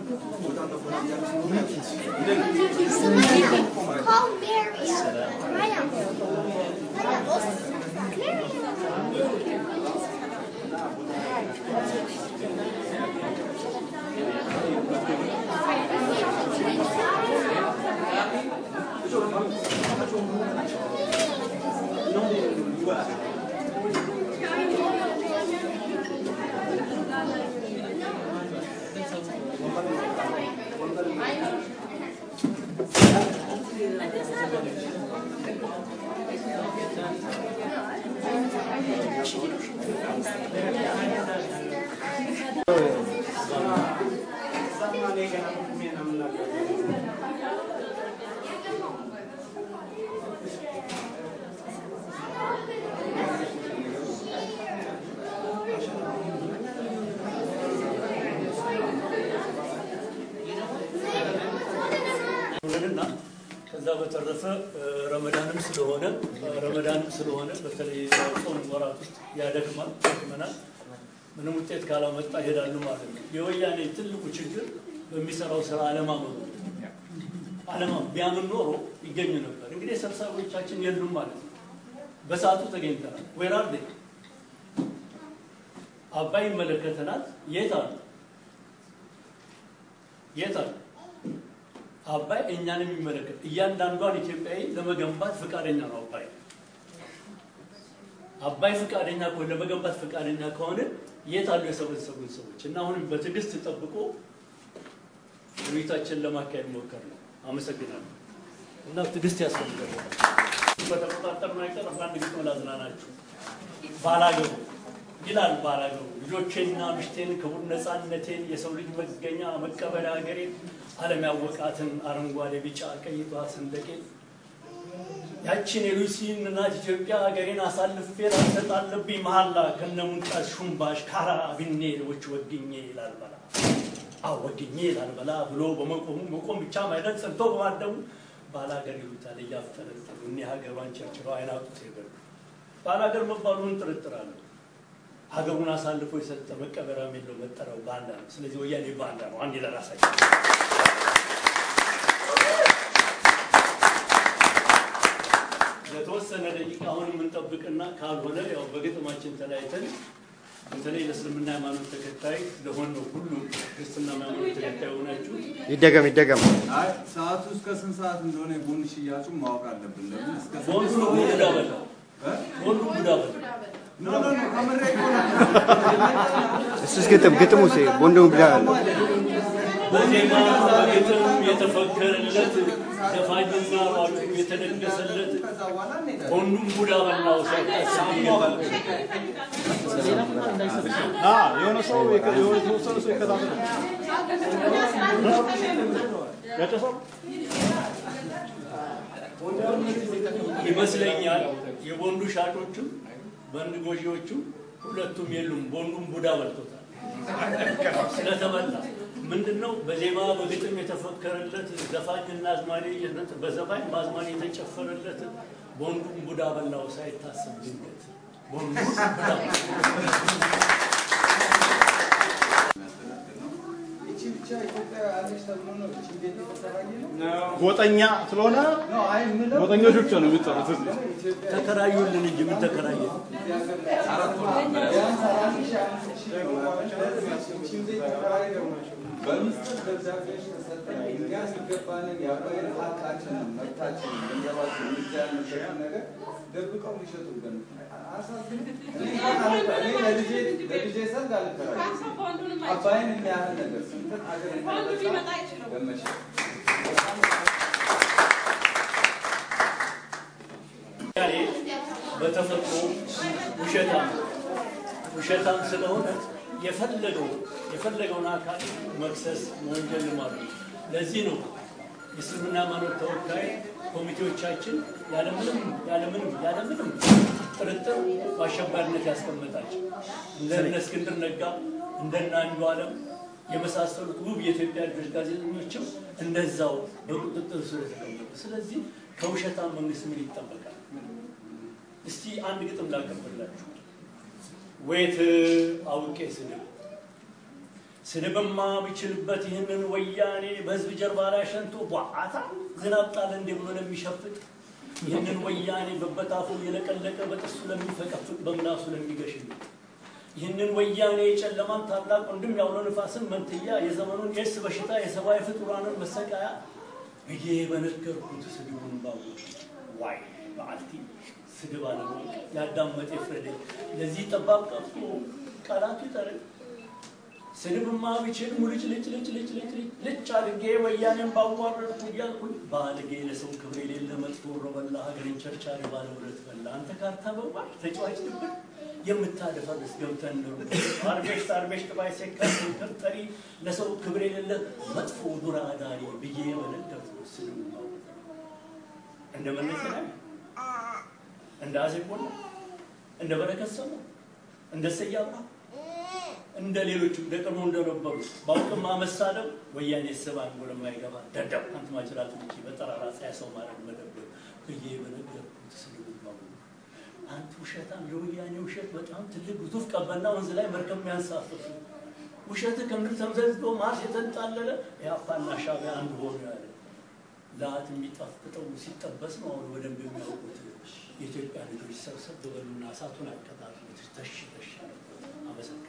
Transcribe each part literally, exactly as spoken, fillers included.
ከዛ በተረፈ ረመዳንም ስለሆነ ረመዳንም ስለሆነ በተለይ ጾም ወራት ውስጥ ያደክማል ተከመናል ምንም ውጤት ካላመጣ ይሄዳሉ ማለት ነው። የወያኔ ትልቁ ችግር በሚሰራው ስራ አለማመኑ አለማመኑ ቢያምን ኖሮ ይገኙ ነበር። እንግዲህ ሰብሳቢዎቻችን የሉም ማለት ነው። በሰዓቱ ተገኝተናል። where are they? አባይ መለከተናል የት አሉ? የት አሉ? አባይ እኛን የሚመለከት እያንዳንዷን ኢትዮጵያዊ ለመገንባት ፍቃደኛ ነው። አባይ አባይ ፍቃደኛ ከሆነ ለመገንባት ፍቃደኛ ከሆነ የት አሉ የሰበሰቡን ሰዎች? እና አሁንም በትዕግስት ተጠብቆ ውይይታችንን ለማካሄድ ሞከር ነው። አመሰግናለሁ። እና ትዕግስት ያስፈልጋል። በተቆጣጠርነው አይቀር አንድ ግጥም ላዝናናችሁ። ባላገሩ ይላል ባላገሩ ልጆቼና ምሽቴን ክቡር ነፃነቴን የሰው ልጅ መገኛ መቀበሪያ ሀገሬን ዓለም ያወቃትን አረንጓዴ ቢጫ ቀይ ሰንደቄን ያቺን የሉሲን እናት ኢትዮጵያ ሀገሬን አሳልፌ ላሰጣለብኝ መሐላ ከነሙንጣት ሹምባሽ ካራ ቢኔሎች ወግኜ ይላል በላ አው ወግኜ ይላል በላ ብሎ በመቆሙ መቆም ብቻ ማይደል ጸንቶ በማደሙ ባላገር ይሉታል ያፈለጠው እኔ ሀገሯን ቸርችሮ አይናቁት ይበል ባላገር መባሉን ጥርጥራለሁ። ሀገሩን አሳልፎ የሰጠ መቀበሪያ የሚለው መጠራው ባንዳ ነው። ስለዚህ ወያኔ ባንዳ ነው። አንድ ለራሳቸው ለተወሰነ ደቂቃ አሁን የምንጠብቅና ካልሆነ ያው በግጥማችን ተለያይተን በተለይ ለእስልምና ሃይማኖት ተከታይ ለሆነው ሁሉ ክርስትና ሃይማኖት ተከታይ ሆናችሁ ይደገም ይደገም። አይ ሰዓቱ እስከ ስንት ሰዓት እንደሆነ ቡን ሽያጩ ማወቅ አለብን። ለምን እስከ ቡን ጉዳ በላ ቡን ጉዳ በላ ኖ ኖ ኖ ካሜራ ይቆና እስስ ግጥም ግጥሙ ሲ ቦንዶም ብላ በዜማ በግጥም የተፈከረለት ተፋጅና ዋሉ የተደገሰለት ቦንዱም ጉዳ በላው ሳይታሰብ አ የሆነ ሰው የሆነ ሰው ሰው ይከታተል ያተሰው ይመስለኛል የቦንዱ ሻጮችም በንድ ጎጂዎችም ሁለቱም የሉም። ቦንዱም ቡዳ በልቶታል ስለተበላ ምንድነው በዜማ በግጥም የተፈከረለት ዘፋኝና አዝማሪ በዘፋኝ ባዝማሪ የተጨፈረለት ቦንዱም ቡዳ በላው ሳይታሰብ ድንገት ቦንዱ ቡዳ ጎጠኛ ስለሆነ ጎጠኞች ብቻ ነው የሚጠሩት። ተከራዩልን እንጂ ምን ተከራየ? በምስጢር ደብዳቤዎች ተሰጠን እኛ ሲገባንን ያባይን ሀቃችን መብታችን እንደባቸው የሚያነሳው ነገር ደብቀው ይሸጡብን። አሳዝን እኔ ለልጄ ለልጄ ሰርግ አልከራይም። አባይን የሚያህል ነገር ስንት አገር እንደመጣ ገመሽ ያኔ በተፈጥሮ ውሸታም ውሸታም ስለሆነ የፈለገው የፈለገውን አካል መክሰስ ወንጀል ማለት ለዚህ ነው የእስልምና ሃይማኖት ተወካይ ኮሚቴዎቻችን ያለምንም ያለምንም ያለምንም ጥርጥር በአሸባሪነት ያስቀመጣቸው እንደነ እስክንድር ነጋ እንደነ አንዱዓለም የመሳሰሉት ውብ የኢትዮጵያ ልጆች ጋዜጠኞችም እንደዛው በቁጥጥር ስር ተቀመጡ። ስለዚህ ከውሸታም መንግስት ምን ይጠበቃል? እስቲ አንድ ግጥም ላቀርብላችሁ። ወይት አውቄ ስለ ስንብማ ቢችልበት ይህንን ወያኔ በህዝብ ጀርባ ላይ ሸንቶ ቧዓታ ዝናብ ጣል እንደብሎ ለሚሸፍጥ ይህንን ወያኔ በበታፉ የለቀለቀ በጥሱ ለሚፈቀፍቅ በምላሱ ለሚገሽል ይህንን ወያኔ የጨለማን ታላቅ ወንድም ያውሎ ንፋስን መንትያ የዘመኑን ኤድስ በሽታ የሰብአዊ ፍጡራንን መሰቃያ ብዬ በነገርኩት ስድቡን ባው ዋይ በአልቲ ስድብ አለው ያዳመጠ ፍረደ ለዚህ ጠባብ ቀፍቶ ቃላቱ ይጠረ ስድብማ ቢችል ሙልጭ ልጭ ልጭ ልጭ ልጭ ልጭ አድርጌ ወያኔን ባዋረድኩ እያልኩኝ ባለጌ ለሰው ክብር የሌለ መጥፎ ረበላ ሀገርን ቸርቻሪ ባለውረት በላ አንተ ካርታ በባል ተጫዋች ነበር የምታደፈርስ ገብተን ነው አርቤሽ አርቤሽ ተባይ ሰከስ ተጠሪ ለሰው ክብር የሌለ መጥፎ ዱራ ዳሪ ብዬ በነገርኩ ስድብማ እንደ መለሰና እንደ አዘቦና እንደ በረከሰሙ እንደ ሰያባ እንደ ሌሎች ደቀሞ እንደነበሩ ባውቅማ መሳደብ ወያኔ ሰባን ወለማይገባ ደደብ አንተ ማጅራት ልጅ በጠራራ ፀሐይ ሰው ማረግ መደብር ብዬ በነገርኩት ስድብማ አንተ ውሸታም የወያኔ ውሸት በጣም ትልቅ ግዙፍ ቀበና ወንዝ ላይ መርከብ የሚያንሳፍፍ ውሸት ከምድር ተምዘዝቶ ማስ የተንጣለለ ያፋና ሻቢያ አንድ ሆኖ ያለ ላት የሚጣፍጠው ሲጠበስ ነው አሁን ወደም የሚያውቁት የኢትዮጵያ ልጆች ሰብሰብ በሉና እሳቱን አቀጣጥሉት ተሽ ተሽ አመሰግናለሁ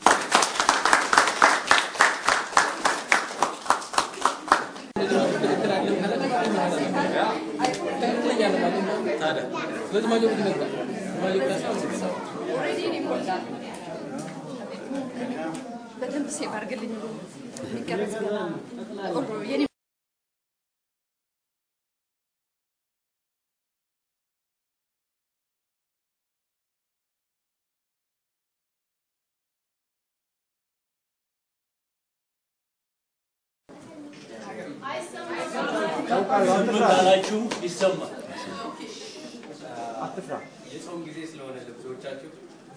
በደንብ ሴቭ አድርግልኝ ይቀርጽ ኦሮ የኔ ታላችሁ ይሰማል አትፍራ የጾም ጊዜ ስለሆነ ለብዙዎቻችሁ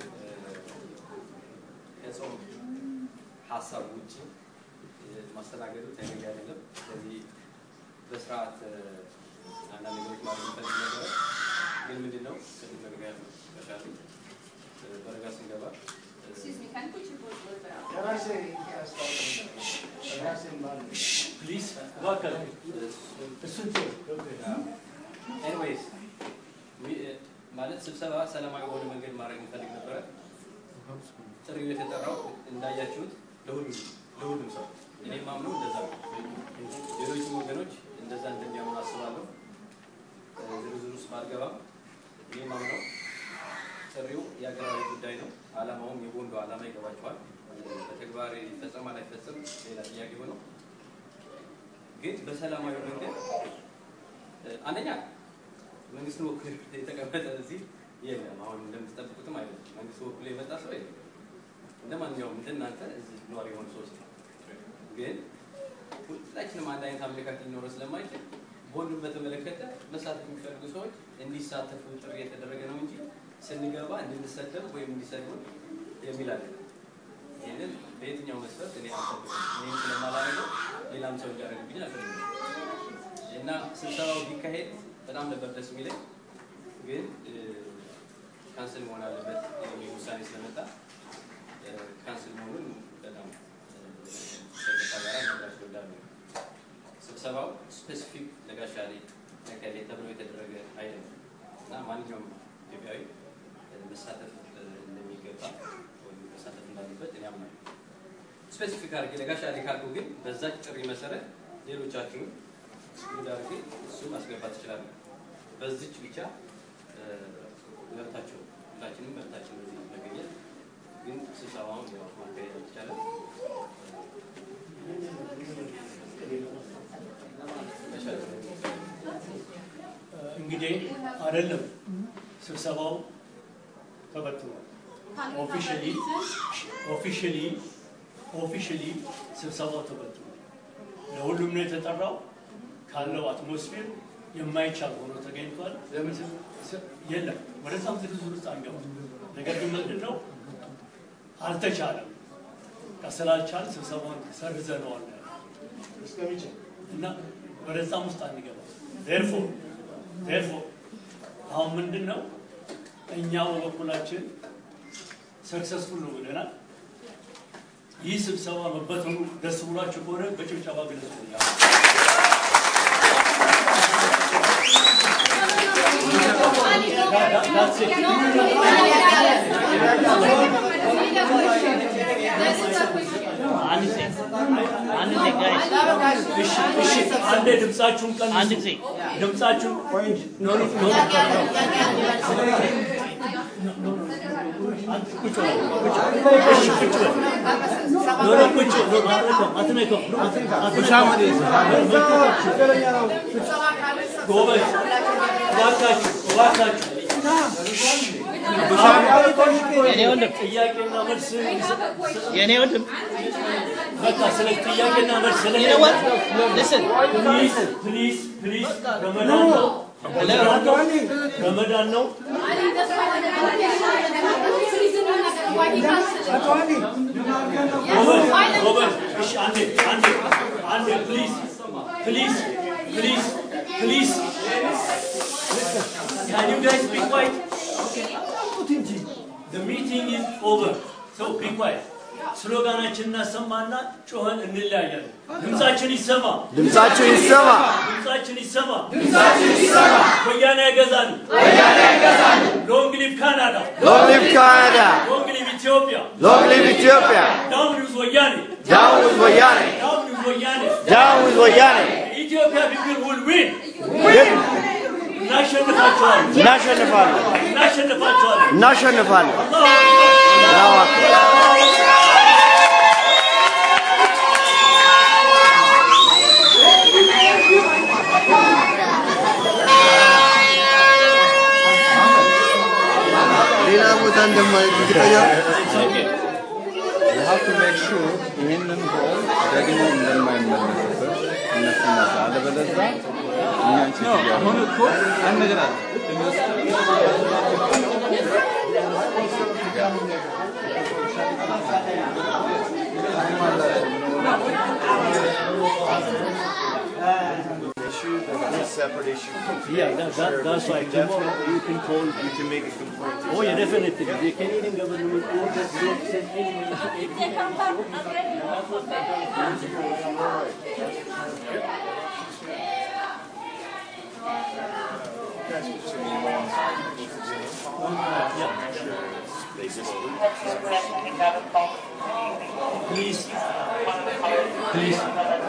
የጾም ሐሳብ ውጪ ማስተናገዱ ተገቢ አይደለም። ስለዚህ በስርዓት አንዳንድ ነገሮች ማለት እንፈልግ ነበር። ግን ምንድነው ከዚህ ነገር ጋር ተሻለ በረጋ ሲገባ Excuse me, can you put your voice a little bit out? Can I say yes? Can I say man? ፕሊዝ ዋከል እሱን ተው ኤኒዌይስ ማለት ስብሰባ ሰላማዊ በሆነ መንገድ ማድረግ እንፈልግ ነበር። ጥሪው የተጠራው እንዳያችሁት ለሁሉም ለሁሉም ሰው እኔ ማምነው እንደዛ ነው። ሌሎችም ወገኖች እንደዛ እንደሚያምኑ አስባለሁ። ዝርዝር ውስጥ ባልገባም እኔ ማምነው ጥሪው የሀገራዊ ጉዳይ ነው። ዓላማውም የቦንዱ ዓላማ ይገባቸዋል። በተግባር ይፈጸማል አይፈጸም ሌላ ጥያቄ ሆኖ ግን በሰላማዊ መንገድ አንደኛ መንግስት ወክሎ የተቀመጠ እዚህ የለም። አሁን እንደምትጠብቁትም አይደለም። መንግስት ወክሎ የመጣ ሰው የለም። እንደማንኛውም እንደናንተ እዚህ ኗሪ የሆኑ ሰዎች ግን ሁላችንም አንድ አይነት አመለካከት ሊኖረው ስለማይችል ቦንዱን በተመለከተ መሳተፍ የሚፈልጉ ሰዎች እንዲሳተፉ ጥሪ የተደረገ ነው እንጂ ስንገባ እንድንሰደብ ወይም እንዲሰደብ የሚል አይደለም። ይሄንን በየትኛው መስፈርት እኔ አልፈልግም። እኔም ስለማላደርገው ሌላም ሰው እንዲያደርግብኝ አልፈልግም። እና ስብሰባው ቢካሄድ በጣም ነበር ደስ የሚለኝ ግን ካንስል መሆን አለበት የሚል ውሳኔ ስለመጣ ካንስል መሆኑን በጣም ተጋራ ነግራችሁ እወዳለሁ። ስብሰባው ስፔሲፊክ ለጋሻሌ ለከሌ ተብሎ የተደረገ አይደለም እና ማንኛውም ኢትዮጵያዊ መሳተፍ እንደሚገባ ወይም መሳተፍ እንዳለበት እኔ አምናለሁ። ስፔሲፊክ አድርጌ ለጋሻሌ ካልኩ ግን በዛች ጥሪ መሰረት ሌሎቻችሁን ጉዳርጌ እሱ ማስገባት ትችላለህ። በዚች ብቻ መብታቸው ሁላችንም መብታችን እዚህ መገኘት ግን ስብሰባውን ያው ማካሄድ ይቻላል። እንግዲህ አይደለም ስብሰባው ተበትኗል። ኦፊሻሊ ኦፊሻሊ ኦፊሻሊ ስብሰባው ተበትኗል። ለሁሉም ነው የተጠራው። ካለው አትሞስፌር የማይቻል ሆኖ ተገኝቷል። የለም ወደዛም ዝርዝር ውስጥ አንገባም። ነገር ግን ምንድነው አልተቻለም። ከስላልቻል ስብሰባውን ሰርዘነዋል እስከሚችል እና ወደዛም ውስጥ አንገባም። therefore therefore አሁን ምንድነው እኛው በበኩላችን ሰክሰስፉል ነው ብለናል። ይህ ስብሰባ መበተኑ ደስ ብሏችሁ ከሆነ በጭብጨባ ግለጹልኝ። That's it. አንዴ ድምጻችሁን ቀንሱ። አንድ ጊዜ ድምጻችሁን ኖ ኖ ኖ Listen, please, please, please, Ramadan, Ramadan, no. Robert, Robert, Andy, Andy, Andy, please, please, please, please. Can you guys be quiet? The meeting is over, so be quiet. Sloganachina Samana, Johan and Nilayan. Dumsachini Sama. Dumsachini Sama. Dumsachini Sama. Dumsachini Sama. Koyana Gazan. Koyana Gazan. Long live Canada. Long live Canada. Long live Ethiopia. Long live Ethiopia. Down with Woyani. Down with Woyani. Down with Woyani. Down with Woyani. Ethiopia people will win. Win. National Festival. National Festival. National Festival. National Festival. Allah Akbar. You have to make sure in the hall, getting in the mind manager, no, no, I'm not issue, that's a separate issue. Yeah, that, that, that's right. Tomorrow you can call, you can make a complaint. Oh yeah, definitely. The Canadian government will just don't send any Please, please.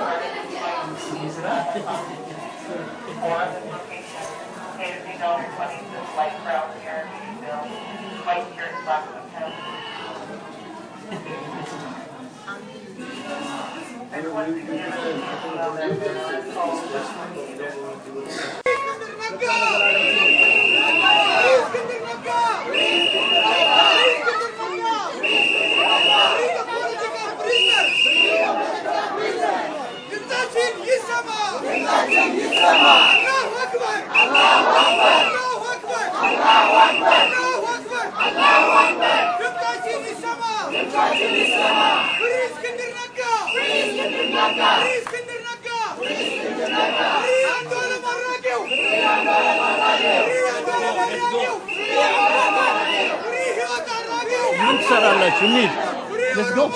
Let's go.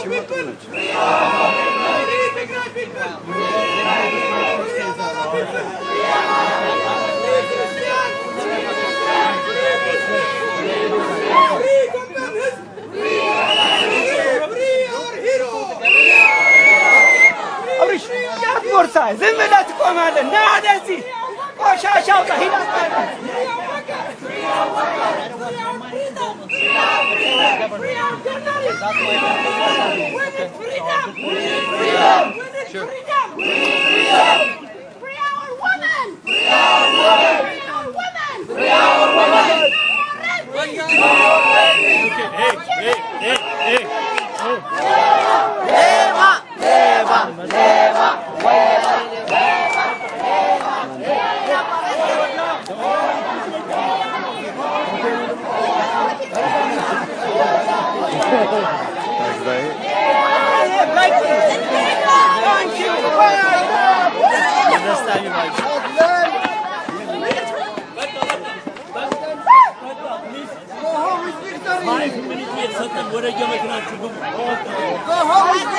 Morsa, zimmedat komanda, nadesi. Koşa şavta hilat. Five minutes yet, Satan, what are you making? ሁላችሁ ግቡ።